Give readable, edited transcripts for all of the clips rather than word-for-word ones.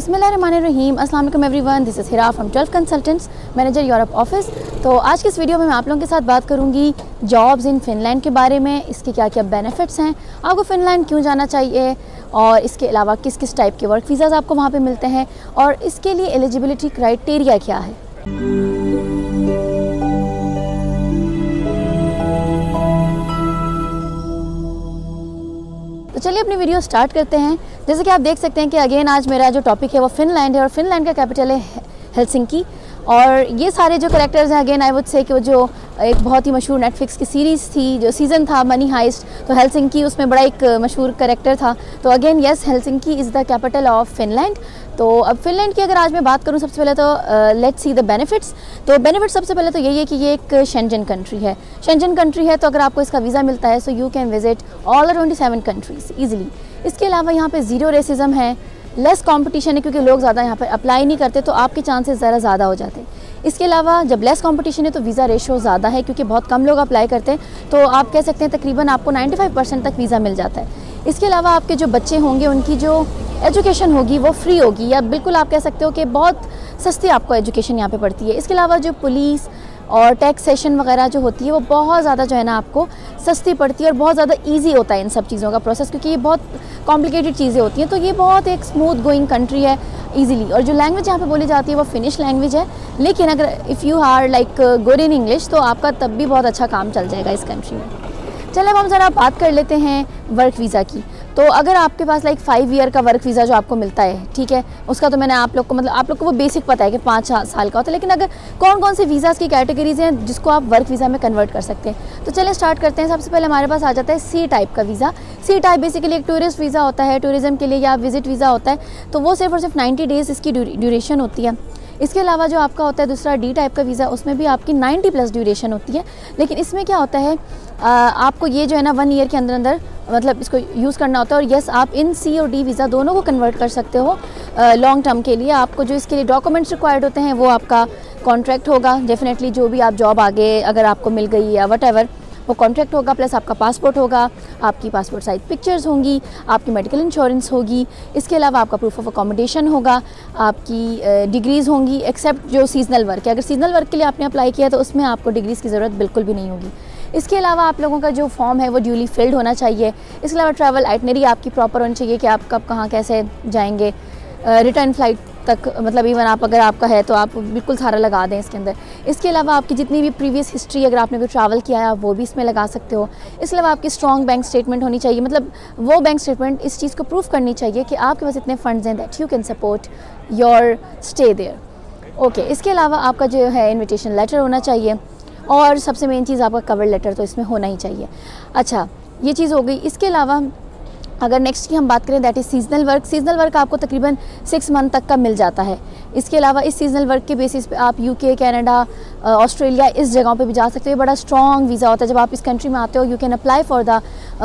बिस्मिल्लाहिर्रहमानिर्रहीम, अस्सलाम वालेकुम everyone, this is Hira from 12 consultants manager Europe office. तो आज की इस वीडियो में मैं आप लोगों के साथ बात करूंगी जॉब्स इन फ़िनलैंड के बारे में, इसके क्या क्या बेनिफिट्स हैं, आपको फ़िनलैंड क्यों जाना चाहिए और इसके अलावा किस किस टाइप के वर्क वीज़ाज़ आपको वहाँ पे मिलते हैं और इसके लिए एलिजिबिलिटी क्राइटेरिया क्या है। तो चलिए अपनी वीडियो स्टार्ट करते हैं। जैसे कि आप देख सकते हैं कि अगेन आज मेरा जो टॉपिक है वो फ़िनलैंड है और फ़िनलैंड का कैपिटल है हेलसिंकी। और ये सारे जो कैरेक्टर्स हैं अगेन आई वुड से कि वो जो एक बहुत ही मशहूर नेटफ्लिक्स की सीरीज़ थी, जो सीज़न था मनी हाइस्ट, तो हेलसिंकी उसमें बड़ा एक मशहूर कैरेक्टर था। तो again yes, Helsinki is the capital of Finland. तो अब फ़िनलैंड की अगर आज मैं बात करूं सबसे पहले तो लेट्स सी द बेनिफिट्स। तो बेनिफिट सबसे पहले तो यही है कि ये एक शेंजन कंट्री है। शेंजन कंट्री है तो अगर आपको इसका वीज़ा मिलता है so you can visit all the 27 countries easily. इसके अलावा यहाँ पे ज़ीरो रेसिज्म है, लेस कंपटीशन है क्योंकि लोग ज़्यादा यहाँ पर अप्लाई नहीं करते तो आपके चांसेस ज़रा ज़्यादा हो जाते हैं। इसके अलावा जब लेस कंपटीशन है तो वीज़ा रेशो ज़्यादा है क्योंकि बहुत कम लोग अप्लाई करते हैं, तो आप कह सकते हैं तकरीबन आपको 95% तक वीज़ा मिल जाता है। इसके अलावा आपके जो बच्चे होंगे उनकी जो एजुकेशन होगी वो फ्री होगी, या बिल्कुल आप कह सकते हो कि बहुत सस्ती आपको एजुकेशन यहाँ पे पड़ती है। इसके अलावा जो पुलिस और टैक्सेशन वगैरह जो होती है वो बहुत ज़्यादा जो है ना आपको सस्ती पड़ती है और बहुत ज़्यादा इजी होता है इन सब चीज़ों का प्रोसेस, क्योंकि ये बहुत कॉम्प्लिकेटेड चीज़ें होती हैं। तो ये बहुत एक स्मूथ गोइंग कंट्री है ईजिली। और जो लैंग्वेज यहाँ पे बोली जाती है वो फिनिश लैंग्वेज है, लेकिन अगर if you are like good in English तो आपका तब भी बहुत अच्छा काम चल जाएगा इस कंट्री में। चलिए अब हम ज़रा बात कर लेते हैं वर्क वीज़ा की। तो अगर आपके पास लाइक 5 ईयर का वर्क वीज़ा जो आपको मिलता है, ठीक है, उसका तो मैंने आप लोग को आप लोग को वो बेसिक पता है कि 5 साल का होता है, लेकिन अगर कौन कौन से वीज़ाज़ की कैटेगरीज़ हैं जिसको आप वर्क वीज़ा में कन्वर्ट कर सकते हैं। तो चलिए स्टार्ट करते हैं। सबसे पहले हमारे पास आ जाता है सी टाइप का वीज़ा। सी टाइप बेसिकली एक टूरिस्ट वीज़ा होता है, टूरिज़म के लिए या विजिट वीज़ा होता है, तो वो सिर्फ और सिर्फ 90 डेज़ इसकी ड्यूरेशन होती है। इसके अलावा जो आपका होता है दूसरा डी टाइप का वीज़ा, उसमें भी आपकी 90+ ड्यूरेशन होती है, लेकिन इसमें क्या होता है आपको ये जो है ना 1 ईयर के अंदर अंदर मतलब इसको यूज़ करना होता है। और यस, आप इन सी और डी वीज़ा दोनों को कन्वर्ट कर सकते हो लॉन्ग टर्म के लिए। आपको जो इसके लिए डॉक्यूमेंट्स रिक्वायर्ड होते हैं वो आपका कॉन्ट्रैक्ट होगा, डेफिनेटली जो भी आप जॉब आगे अगर आपको मिल गई या वट वो कॉन्ट्रैक्ट होगा, प्लस आपका पासपोर्ट होगा, आपकी पासपोर्ट साइज पिक्चर्स होंगी, आपकी मेडिकल इंश्योरेंस होगी। इसके अलावा आपका प्रूफ ऑफ अकोमोडेशन होगा, आपकी डिग्रीज़ होंगी, एक्सेप्ट जो सीजनल वर्क है। अगर सीजनल वर्क के लिए आपने अप्लाई किया तो उसमें आपको डिग्रीज़ की ज़रूरत बिल्कुल भी नहीं होगी। इसके अलावा आप लोगों का जो फॉर्म है वो ड्यूली फिल्ड होना चाहिए। इसके अलावा ट्रैवल आइटनरी आपकी प्रॉपर होनी चाहिए कि आप कब कहाँ कैसे जाएंगे, रिटर्न फ़्लाइट तक, मतलब इवन आप अगर आपका है तो आप बिल्कुल सारा लगा दें इसके अंदर। इसके अलावा आपकी जितनी भी प्रीवियस हिस्ट्री अगर आपने कोई ट्रैवल किया है आप वो भी इसमें लगा सकते हो। इसके अलावा आपकी स्ट्रॉन्ग बैंक स्टेटमेंट होनी चाहिए, मतलब वो बैंक स्टेटमेंट इस चीज़ को प्रूफ करनी चाहिए कि आपके पास इतने फंड्स हैं that you can support your stay there. Okay, इसके अलावा आपका जो है इन्विटेशन लेटर होना चाहिए और सबसे मेन चीज़ आपका कवर लेटर तो इसमें होना ही चाहिए। अच्छा, ये चीज़ हो गई। इसके अलावा अगर नेक्स्ट की हम बात करें that is seasonal work. Seasonal work आपको तकरीबन 6 मंथ तक का मिल जाता है। इसके अलावा इस सीजनल वर्क के बेसिस पे आप यूके, कनाडा, ऑस्ट्रेलिया इस जगहों पे भी जा सकते हो। ये बड़ा स्ट्रॉन्ग वीज़ा होता है। जब आप इस कंट्री में आते हो you can apply for the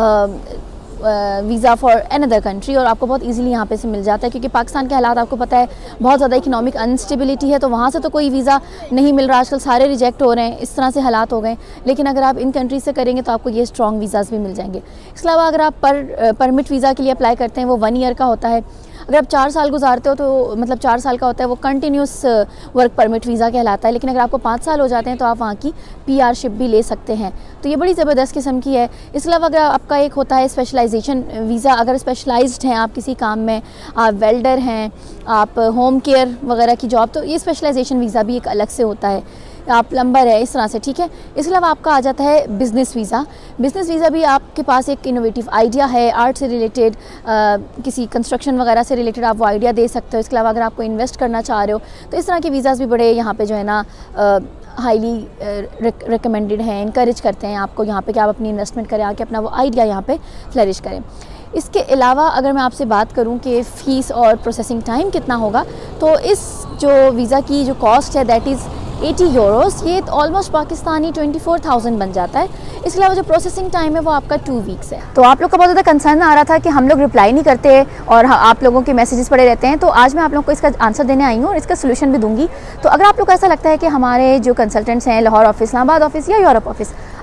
visa for another country और आपको बहुत इजीली यहाँ पे से मिल जाता है, क्योंकि पाकिस्तान के हालात आपको पता है बहुत ज़्यादा इकोनॉमिक अनस्टेबिलिटी है, तो वहाँ से तो कोई वीज़ा नहीं मिल रहा, आजकल सारे रिजेक्ट हो रहे हैं, इस तरह से हालात हो गए। लेकिन अगर आप इन कंट्री से करेंगे तो आपको ये स्ट्रॉन्ग वीज़ाज़ भी मिल जाएंगे। इसके अलावा अगर आप परमिट वीज़ा के लिए अप्लाई करते हैं वो 1 ईयर का होता है। अगर आप 4 साल गुजारते हो तो मतलब 4 साल का होता है, वो कंटिन्यूस वर्क परमिट वीज़ा कहलाता है। लेकिन अगर आपको 5 साल हो जाते हैं तो आप वहाँ की PR-शिप भी ले सकते हैं, तो ये बड़ी ज़बरदस्त किस्म की है। इसके अलावा अगर आपका एक होता है स्पेशलाइजेशन वीज़ा, अगर स्पेशलाइज्ड हैं आप किसी काम में, आप वेल्डर हैं, आप होम केयर वगैरह की जॉब, तो ये स्पेशलाइजेशन वीज़ा भी एक अलग से होता है, आप प्लम्बर है, इस तरह से, ठीक है। इसके अलावा आपका आ जाता है बिज़नेस वीज़ा। बिज़नेस वीज़ा भी आपके पास एक इनोवेटिव आइडिया है, आर्ट से रिलेटेड, किसी कंस्ट्रक्शन वगैरह से रिलेटेड आप वो आइडिया दे सकते हो। इसके अलावा अगर आपको इन्वेस्ट करना चाह रहे हो तो इस तरह के वीज़ाज़ भी बड़े यहाँ पे जो है ना हाईली रिकमेंडेड हैं, इनकरेज करते हैं आपको यहाँ पे कि आप अपनी इन्वेस्टमेंट करें, आके अपना वो आइडिया यहाँ पे फ्लरिश करें। इसके अलावा अगर मैं आपसे बात करूँ कि फ़ीस और प्रोसेसिंग टाइम कितना होगा, तो इस जो वीज़ा की जो कॉस्ट है दैट इज़ 80 यूरोस, ये ऑलमोस्ट पाकिस्तानी 24,000 बन जाता है। इसके अलावा जो प्रोसेसिंग टाइम है वो आपका 2 वीक्स है। तो आप लोग का बहुत ज़्यादा कंसर्न आ रहा था कि हम लोग रिप्लाई नहीं करते और आप लोगों के मैसेजेस पड़े रहते हैं, तो आज मैं आप लोगों को इसका आंसर देने आई हूँ और इसका सोल्यूशन भी दूंगी। तो अगर आप लोग को ऐसा लगता है कि हमारे जो कंसल्टेंट्स हैं लाहौर ऑफिस, इस्लामाबाद ऑफिस या यूरोप ऑफिस,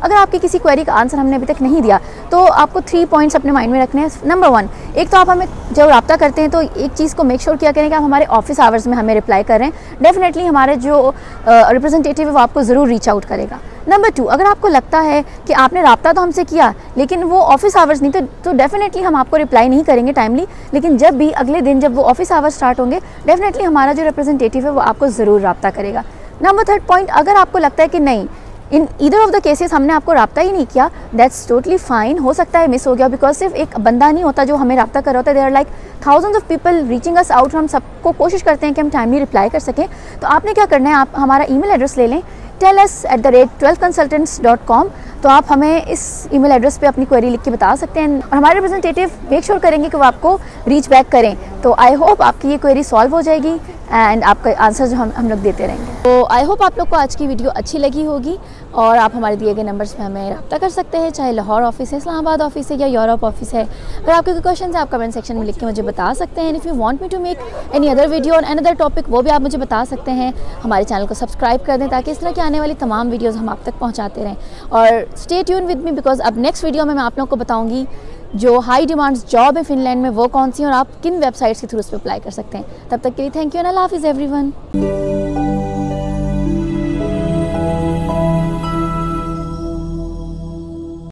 अगर आपकी किसी क्वेरी का आंसर हमने अभी तक नहीं दिया तो आपको 3 पॉइंट्स अपने माइंड में रखने हैं। नंबर 1, एक तो आप हमें जब रब्ता करते हैं तो एक चीज़ को मेक श्योर किया करें कि आप हमारे ऑफिस आवर्स में हमें रिप्लाई कर रहे हैं। डेफिनेटली हमारे जो रिप्रेजेंटेटिव है वो आपको ज़रूर रीच आउट करेगा। नंबर 2, अगर आपको लगता है कि आपने रब्ता तो हमसे किया लेकिन वो ऑफिस आवर्स नहीं तो डेफिनेटली हम आपको रिप्लाई नहीं करेंगे टाइमली, लेकिन जब भी अगले दिन जब वो ऑफिस आवर्स स्टार्ट होंगे डेफिनेटली हमारा जो रिप्रेजेंटेटिव है वो आपको ज़रूर रब्ता करेगा। नंबर 3 पॉइंट, अगर आपको लगता है कि नहीं in either of the cases हमने आपको रब्ता ही नहीं किया, दैट्स टोटली फाइन, हो सकता है मिस हो गया, बिकॉज सिर्फ एक बंदा नहीं होता जो हमें रब्ता कर रहा होता है, there are like thousands of people reaching us out. हम सबको कोशिश करते हैं कि हम टाइमली रिप्लाई कर सकें। तो आपने क्या करना है, आप हमारा ईमेल एड्रेस ले लें tellus@12consultants.com। तो आप हमें इस ईमेल एड्रेस पे अपनी क्वेरी लिख के बता सकते हैं और हमारे रिप्रेजेंटेटिव मेक श्योर करेंगे कि वो आपको रीच बैक करें। तो आई होप आपकी ये क्वेरी सॉल्व हो जाएगी एंड आपका आंसर जो हम लोग देते रहेंगे। तो आई होप आप लोग को आज की वीडियो अच्छी लगी होगी और आप हमारे दिए गए नंबर्स पे हमें रब्ता कर सकते हैं, चाहे लाहौर ऑफिस है, इस्लामाबाद ऑफिस है या यूरोप ऑफिस है। अगर आपके कोई क्वेश्चन है आप कमेंट सेक्शन में लिख के मुझे बता सकते हैं। If you want me to make any other video on another topic वो भी आप मुझे बता सकते हैं। हमारे चैनल को सब्सक्राइब कर दें ताकि इस तरह की आने वाली तमाम वीडियोज़ हम आप तक पहुँचाते रहें। और stay tune with me because अब नेक्स्ट वीडियो में मैं आप लोगों को बताऊँगी जो हाई डिमांड्स जॉब है फिनलैंड में वो कौन सी और आप किन वेबसाइट्स के थ्रू उस पर अप्लाई कर सकते हैं। तब तक के लिए थैंक यू एंड अल्लाह हाफिज़ एवरीवन।